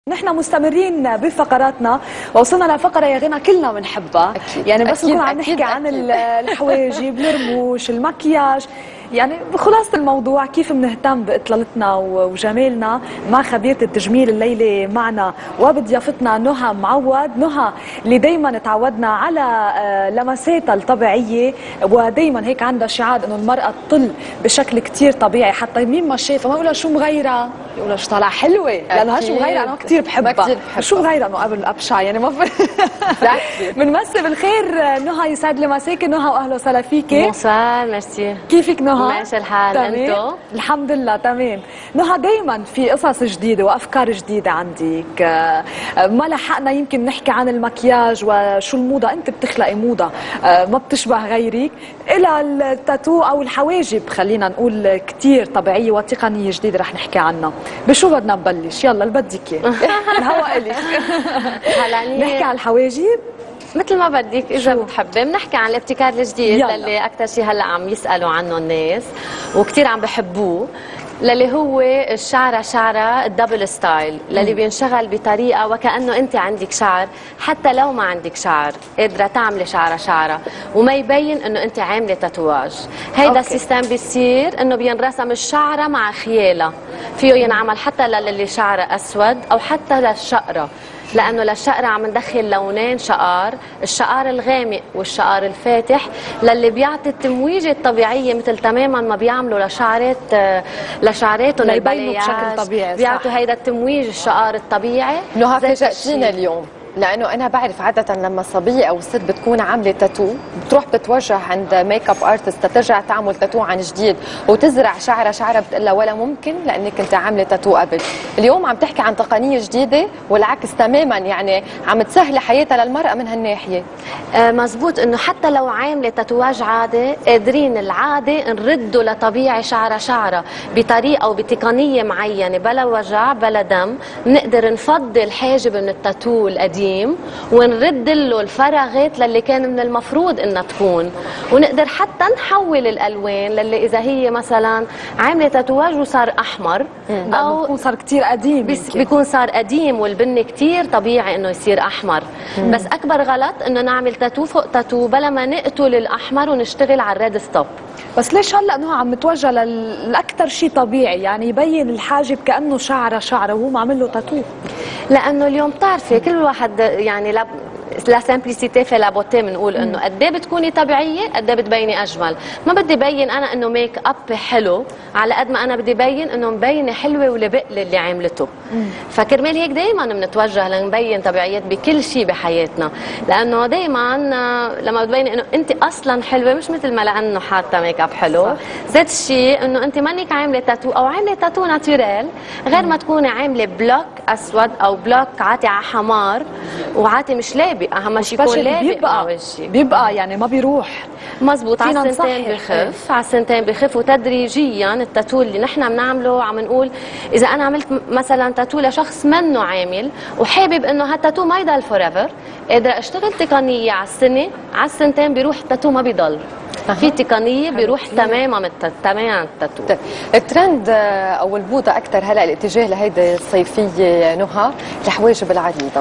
نحن مستمرين بفقراتنا ووصلنا لفقرة يا غنى كلنا بنحبها. يعني بس نكون عم نحكي عن الحواجب، الرموش، المكياج، يعني بخلاصة الموضوع كيف بنهتم بإطلالتنا وجمالنا مع خبيرة التجميل الليلة معنا وبضيافتنا نهى معوض. نهى اللي دايما تعودنا على لمساتها الطبيعية، ودايما هيك عندها شعار انه المرأة تطل بشكل كتير طبيعي، حتى مين ما شافها ما يقولها شو مغيرة، يقولها شو طالعة حلوة، لأنه هالشو مغيرة أنا كتير بحبها. شو مغيرة انه قبل أبشع، يعني ما بنمسي بالخير. نهى يسعد لي مساكي. نهى واهلا وسهلا فيكي. بونسوار، ميرسي. كيفك نهى؟ ماشي الحال، انتو؟ الحمد لله تمام. نهى دايما في قصص جديده وافكار جديده عندك. ما لحقنا يمكن نحكي عن المكياج وشو الموضه، انت بتخلقي موضه ما بتشبه غيرك، الى التاتو او الحواجب خلينا نقول كثير طبيعيه وتقنيه جديده رح نحكي عنها. بشو بدنا نبلش؟ يلا اللي بدك اياه. الهواء الك. هلا نحكي عن الحواجب مثل ما بدك اذا بتحبي. بنحكي عن الابتكار الجديد اللي اكثر شيء هلا عم يسالوا عنه الناس وكثير عم بحبوه، للي هو الشعره شعره الدبل ستايل، للي بينشغل بطريقه وكانه انت عندك شعر، حتى لو ما عندك شعر قادره تعملي شعره شعره وما يبين انه انت عامله تاتواج. هيدا السيستم بيصير انه بينرسم الشعره مع خيالها، فيه ينعمل حتى للي شعره اسود او حتى للشقره، لأنه للشقرة عم ندخل لونين شقار، الشقار الغامق والشقار الفاتح، للي بيعطي التمويجة الطبيعية مثل تماما ما بيعملوا لشعراتهم البياج بشكل طبيعي. بيعطوا هيدا التمويج الشقار الطبيعي. نهى فاجأتينا اليوم، لانه انا بعرف عاده لما صبيه او ست بتكون عامله تاتو بتروح بتتوجه عند ميك اب ارتست ترجع تعمل تاتو عن جديد وتزرع شعره بتقول لها ولا ممكن لانك انت عامله تاتو قبل. اليوم عم تحكي عن تقنيه جديده والعكس تماما، يعني عم تسهل حياتها للمراه من هالناحيه. مزبوط، انه حتى لو عامله تاتواج عادي قادرين العاده نرده لطبيعي شعره بطريقه وبتقنيه معينه، بلا وجع بلا دم. بنقدر نفضل حاجب من التاتو القديم ونرد له الفراغات للي كان من المفروض انها تكون، ونقدر حتى نحول الالوان للي اذا هي مثلا عامله تاتواج وصار احمر او بيكون صار كثير قديم، بيكون صار قديم والبني كثير طبيعي انه يصير احمر. بس اكبر غلط انه نعمل تاتو فوق تاتو بلا ما نقتل الاحمر ونشتغل على الريد ستوب. بس ليش هلا نهى عم متوجه لاكثر شيء طبيعي، يعني يبين الحاجب كانه شعره وهو معمل له تاتو؟ لانه اليوم بتعرفي كل واحد يعني لا سامبليسيتي في لا بوتي، بنقول انه قد ايه بتكوني طبيعيه قد ايه بتبيني اجمل. ما بدي بين انا انه ميك اب حلو على قد ما انا بدي بين انه مبينه حلوه ولبقل اللي عملته. فكرمال هيك دائما بنتوجه لنبين طبيعيات بكل شيء بحياتنا، لانه دائما لما بتبيني انه انت اصلا حلوه مش مثل ما لانه حاطه ميك اب حلو. زاد الشيء انه انت مانك عامله تاتو او عامله تاتو ناتورال، غير ما تكوني عامله بلوك اسود او بلوك عاتي على حمار وعاتي مش لابق. اهم شيء يكون لابق على وجهك، بيبقى يعني ما بيروح. مزبوط، على السنتين بخف، على السنتين بخف. وتدريجيا التاتو اللي نحن بنعمله عم نقول اذا انا عملت مثلا تاتو لشخص منه عامل وحابب انه هالتاتو ما يضل فور ايفر، قادره اشتغل تقنيه على السنه، على السنتين بيروح التاتو ما بيضل. في تقنيه بيروح تماما التاتو. الترند او الموضه اكثر هلا الاتجاه لهيدي الصيفيه نهى الحواجب العريضه.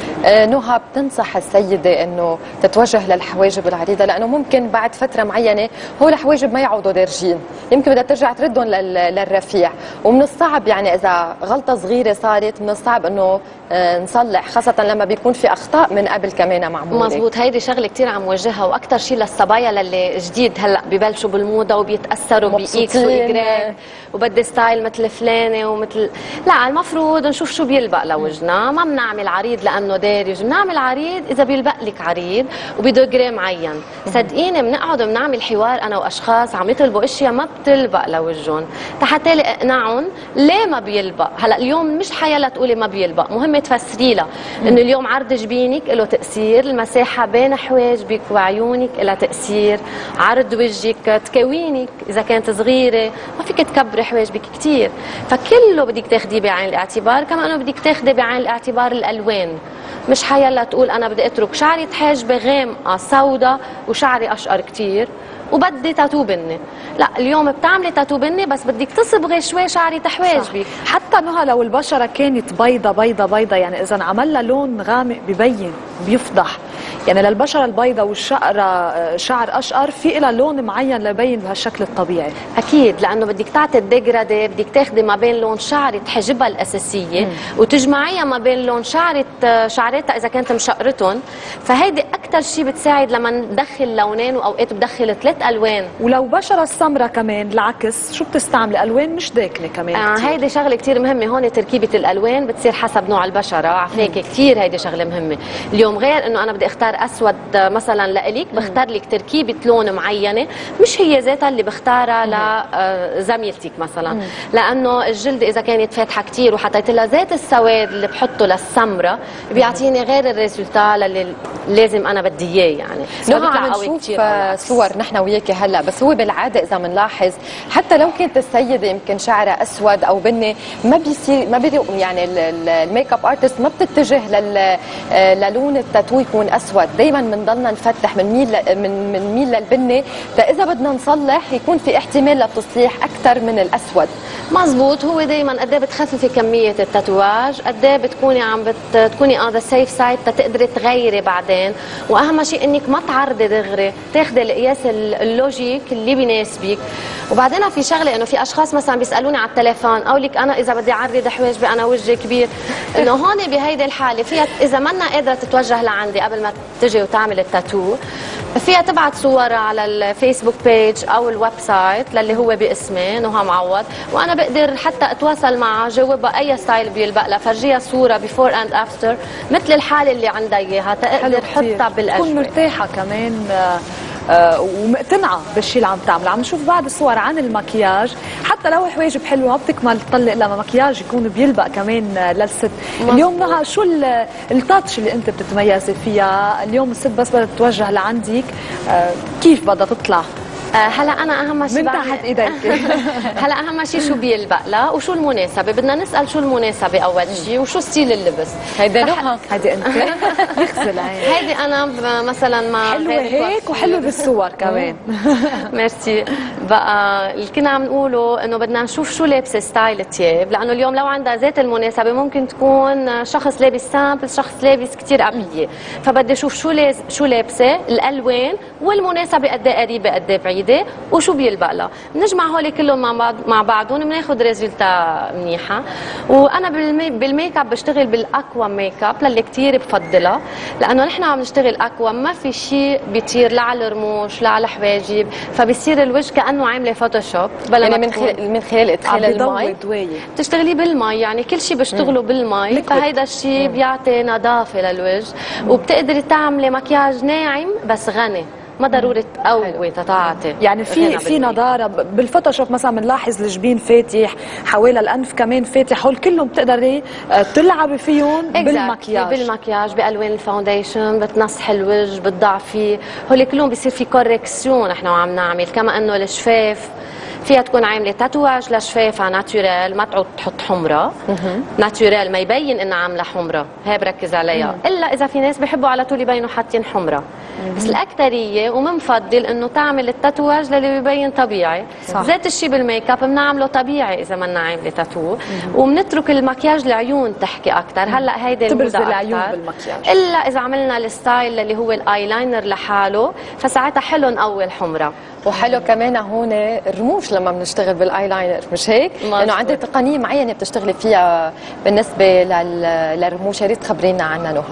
نهى بتنصح السيدة انه تتوجه للحواجب العريضة لانه ممكن بعد فترة معينة هو الحواجب ما يعودوا دارجين، يمكن بدها ترجع تردهم للرفيع، ومن الصعب يعني اذا غلطة صغيرة صارت من الصعب انه نصلح، خاصة لما بيكون في اخطاء من قبل كمان معمولة. مزبوط، هيدي شغلة كثير عم وجهها، واكثر شيء للصبايا للي جديد هلا ببلشوا بالموضة وبيتأثروا بإكس وإجراك وبدي ستايل مثل فلانة ومثل، لا المفروض نشوف شو بيلبق لوجهنا. ما بنعمل عريض لانه دارج، بنعمل عريض اذا بيلبق لك عريض وبدوغري معين. صدقيني بنقعد بنعمل حوار انا واشخاص عم يطلبوا اشياء ما بتلبق لوجههم حتى اقنعهم ليه ما بيلبق. هلا اليوم مش حيلا تقولي ما بيلبق، مهم تفسري لها انه اليوم عرض جبينك له تاثير، المساحه بين حواجبك وعيونك لها تاثير، عرض وجهك، تكوينك اذا كانت صغيره ما فيك تكبري حواجبك كثير، فكله بدك تاخذيه بعين الاعتبار. كمان بدك تاخذي بعين الاعتبار الالوان، مش حيلا تقول انا بدي اترك شعري حاجبه غامقه سوداء وشعري اشقر كثير وبدي تاتو بني. لا اليوم بتعملي تاتو بني بس بدك تصبغي شوي شعرك حواجبك. حتى نهى لو البشره كانت بيضة بيضة بيضة، يعني اذا انعمل لها لون غامق ببين بيفضح، يعني للبشره البيضاء والشقره شعر اشقر في لها لون معين ليبين بهالشكل الطبيعي. اكيد، لانه بدك تعطي الديجرادي، بدك تاخذي ما بين لون شعرة حجبها الاساسيه وتجمعيها ما بين لون شعرتها اذا كانت مشقرتهم، فهيدي اكثر شيء بتساعد لما ندخل لونين، واوقات بدخل 3 الوان. ولو بشره السمراء كمان العكس شو بتستعملي؟ الوان مش داكنه كمان. هيدي شغله كثير مهمه، هون تركيبه الالوان بتصير حسب نوع البشره، عفاك كثير هيدي شغله مهمه. اليوم غير انه انا بدي اختار اسود مثلا لإلك، بختار لك تركيبه لون معينه مش هي ذاتها اللي بختارها لزميلتك مثلا، لانه الجلد اذا كانت فاتحه كثير وحطيت لها زيت السواد اللي بحطه للسمره بيعطيني غير الريزلتا اللي لازم انا بدي اياه. يعني نهى عم نشوف صور نحن وياكي هلا، بس هو بالعاده اذا بنلاحظ حتى لو كانت السيده يمكن شعرها اسود او بني ما بيصير يعني الميك اب ارتست ما بتتجه للون التاتو يكون اسود، دائما بنضلنا نفتح بنميل للبني، فاذا بدنا نصلح يكون في احتمال للتصليح اكثر من الاسود. مزبوط، هو دائما قد ايه بتخففي كميه التاتواج، قد ايه بتكوني عم تكوني اون ذا سيف سايد تقدري تغيري بعدين، واهم شيء انك ما تعرضي دغري، تاخذي القياس اللوجيك اللي بيناسبك. وبعدين في شغله انه في اشخاص مثلا بيسالوني على التليفون، اقول لك انا اذا بدي اعرض حواجبي انا وجهي كبير، انه هون بهيدي الحاله فيها اذا منا قادره تتوجه لعندي قبل ما تجي وتعمل التاتو، فيها تبعت صورها على الفيسبوك بيج او الويب سايت للي هو باسمي نهى معوض، وانا بقدر حتى اتواصل معها، جاوبها اي ستايل بيلبق لها، فرجيها صوره بيفور اند افتر مثل الحاله اللي عندها اياها، تقدر تحطها بالاجواء، تكون مرتاحه كمان ومقتنعه بالشيء اللي عم تعمله. عم نشوف بعض الصور عن المكياج، حتى لو حواجب حلوه ما بتكمل تطلق لما مكياج يكون بيلبق كمان للست. اليوم نهى شو التاتش اللي انت بتتميزي فيها؟ اليوم الست بس بدها تتوجه لعندك كيف بدها تطلع؟ هلا انا اهم شيء من تحت ايديك هلا اهم شيء شو بيلبق لها وشو المناسبه، بدنا نسال شو المناسبه اول شيء وشو ستيل اللبس. هيدا نهى، هيدي انت يغسل عين، هيدي انا مثلا ما حلوه هيك وحلوه بالصور كمان ميرسي. بقى اللي كنا عم نقوله انه بدنا نشوف شو لابسه ستايل الثياب، لانه اليوم لو عندها ذات المناسبه ممكن تكون شخص لابس سامبل، شخص لابس كثير ابيض، فبدي اشوف شو لابسه، الالوان والمناسبه قد ايه قريبه قد ايه بعيده وشو بيلبق لها، بنجمع هول كلهم مع بعضهم بناخذ ريزلتا منيحه. وانا بالميك اب بشتغل بالاكوا ميك اب للي كثير بفضلها، لانه نحن عم نشتغل اكوا ما في شيء بيطير لا على الرموش لا على الحواجب، فبصير الوجه كانه عامله فوتوشوب يعني من خلال ادخال المي بتشتغلي بالمي، يعني كل شيء بشتغله بالمي، فهيدا الشيء بيعطي نظافه للوجه، وبتقدري تعملي مكياج ناعم بس غني، ما ضروري تقوي تتعاطي. يعني في نضاره بالفوتوشوب مثلا بنلاحظ الجبين فاتح، حوالي الانف كمان فاتح، هول كلهم بتقدري تلعبي فيهم بالمكياج بالوان الفاونديشن، بتنصحي الوجه، بتضعفي، هول كلهم بصير في كوركسيون نحن وعم نعمل. كما انه الشفاف فيها تكون عامله تاتواج لشفافها ناتورال، ما تعود تحط حمره، ناتورال ما يبين انها عامله حمره، هي بركز عليها، الا اذا في ناس بيحبوا على طول يبينوا حاطين حمره، بس الاكثريه ومنفضل انه تعمل التاتواج للي بيبين طبيعي. ذات الشيء بالميك اب بنعمله طبيعي اذا بدنا عامله تاتو، وبنترك المكياج العيون تحكي اكثر. هلا هيدي تبرز العيون بالمكياج، الا اذا عملنا الستايل اللي هو الايلاينر لحاله، فساعتها حلو نقوي الحمره. وحلو كمان هون الرموش لما بنشتغل بالايلاينر، مش هيك؟ لانه عندي تقنيه معينه بتشتغلي فيها بالنسبه للرموش، يا ريت تخبرينا عنها نهى.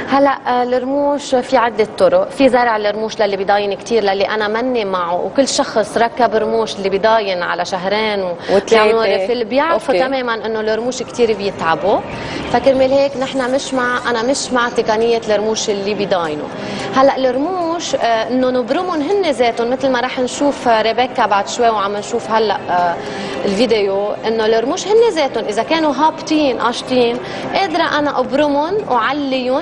هلا الرموش في عده طرق، في زرع الرموش للي بضاين كثير، للي انا مني معه، وكل شخص ركب رموش اللي بضاين على شهرين وثلاثه ريفل بيعرفوا تماما انه الرموش كثير بيتعبوا، فكرمال هيك نحن انا مش مع تقنيه الرموش اللي بضاينوا. هلا الرموش انه نبرمهم هن ذاتهم، مثل ما رح نشوف ريبيكا بعد شوي وعم نشوف هلا الفيديو، انه الرموش هن ذاتهم اذا كانوا هابطين قاشطين قادره انا ابرمهم وعليهم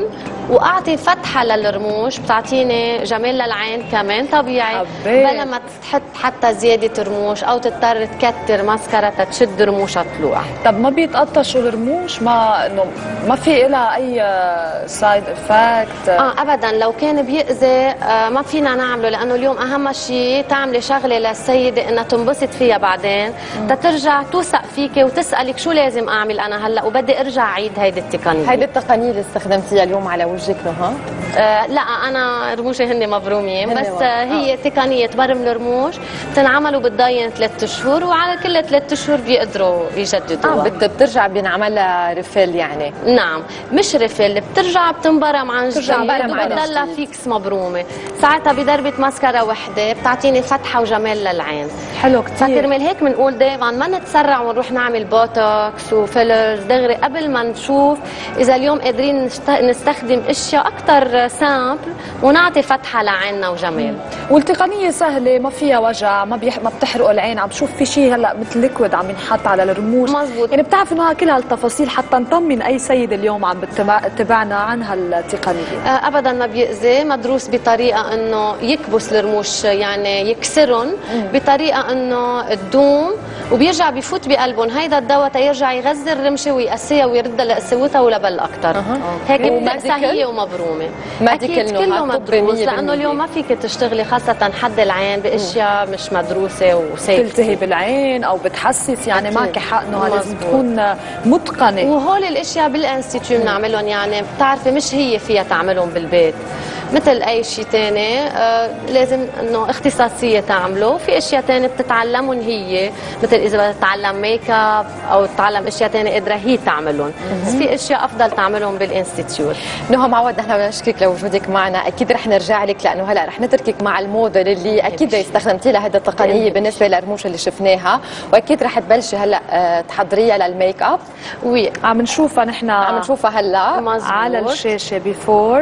واعطي فتحه للرموش بتعطيني جمال للعين كمان طبيعي، بلا ما تحط حتى زياده رموش او تضطر تكتر ماسكارا تشد رموشها طلوع. طب ما بيتقطشوا الرموش؟ ما انه ما في لها اي سايد افكت؟ ابدا، لو كان بيأذي ما فينا نعمله، لانه اليوم اهم شيء تعملي شغله للسيده انها تنبسط فيها بعدين، تترجع توثق فيكي وتسالك شو لازم اعمل انا هلا وبدي ارجع اعيد هيدي التقنيه. هيدي التقنيه اللي استخدمتيها اليوم على وجهك نهى؟ لا، انا رموشي هن مبرومين، بس هي تقنيه برم الرموش بتنعملوا بتضاين 3 اشهر، وعلى كل 3 اشهر بيقدروا يجددوها. بترجع بينعمل لها ريفيل يعني؟ نعم، مش ريفيل، بترجع بتنبرم عن جديد وبتضلها فيكس مبرومه. ساعتها بضربه ماسكارا وحده بتعطيني فتحه وجمال للعين. حلو كثير. فكرمال هيك بنقول دائما ما نتسرع ونروح نعمل بوتوكس وفيلرز دغري قبل ما نشوف اذا اليوم قادرين نستخدم اشياء اكثر سامبل ونعطي فتحه لعيننا وجمال. والتقنيه سهله، ما فيها وجع، ما بتحرق العين. عم بشوف في شيء هلا مثل ليكويد عم ينحط على الرموش. مزبوط. يعني بتعرف انه كل هالتفاصيل حتى نطمن اي سيد اليوم عم بتتابعنا عن هالتقنيه. ابدا ما بيأذي، مدروس بطريقه انه يكبس الرموش، يعني يكسرهم بطريقه انه تدوم وبيرجع بفوت بقلبهم هيدا الدواء تيرجع يغذي الرمشه ويقسيها ويردها لقسوتها ولبل اكثر. هيك بتقسى هي ومبرومه. اكيد كله مدروس، لانه اليوم ما فيك تشتغلي خاصه حد العين باشياء مش مدروسه وسيفتي تلتهب العين او بتحسس، يعني معك حق انه لازم تكون متقنه. وهول الاشياء بالانستيتيو بنعملهم، يعني بتعرفي مش هي فيها تعملهم بالبيت مثل اي شيء ثاني. لازم انه اختصاصيه تعمله. في اشياء ثانيه بتتعلمهم هي، مثل اذا بدها تتعلم ميك اب او تتعلم اشياء ثانيه قادره هي تعملهم، بس في اشياء افضل تعملهم بالانستيتيوت. نهى معود، نحن بدنا نشكرك لوجودك معنا، اكيد رح نرجع لك لانه هلا رح نتركك مع الموديل اللي اكيد استخدمتي لها هذه التقنيه بالنسبه للرموش اللي شفناها، واكيد رح تبلشي هلا تحضريها للميك اب. وي عم نشوفها نحن، عم نشوفها هلا مزبوط على الشاشه بيفور.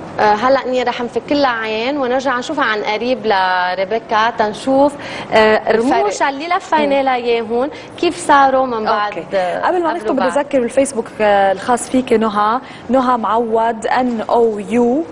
هلا اني رح نفك لها عين ونرجع نشوفها عن قريب لريبيكا تنشوف الرموش اللي لفينا لها اياهم كيف صاروا من بعد. قبل ما نختم بدي اذكر بالفيسبوك الخاص فيك نهى معود NOU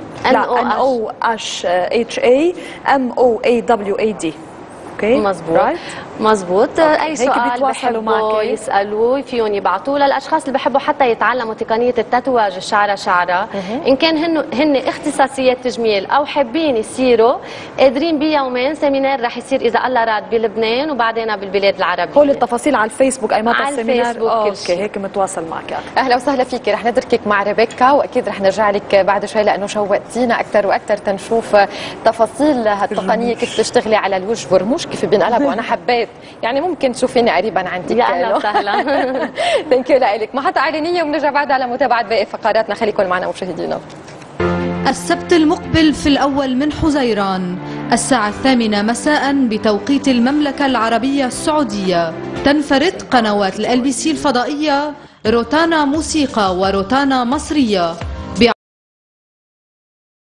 NOSHA MOAWAD. مزبوط مزبوط. اي سؤال بحبوا يسالوه فيهم يبعثوه للاشخاص اللي بحبوا حتى يتعلموا تقنيه التاتواج الشعره شعره، ان كان هن اختصاصيات تجميل او حابين يصيروا قادرين بيومين سيمينار رح يصير اذا الله راد بلبنان وبعدين بالبلاد العربيه. كل التفاصيل على الفيسبوك ايمت السيمينار. اوكي هيك متواصل معك. اهلا وسهلا فيكي. رح نتركك مع ريبيكا واكيد رح نرجع لك بعد شوي لانه شوقتينا اكثر واكثر تنشوف تفاصيل هالتقنيه كيف تشتغلي على الوجه ورموش كيف بينقلبوا. انا حبيت يعني ممكن تشوفيني قريبا عندك. يا اهلا وسهلا. ثانك يو لك. محطة إعلانية وبنرجع بعدها على متابعة باقي فقراتنا. خليكم معنا مشاهدينا. السبت المقبل في الأول من حزيران الساعة 8 مساء بتوقيت المملكة العربية السعودية تنفرد قنوات الLBC الفضائية روتانا موسيقى وروتانا مصرية.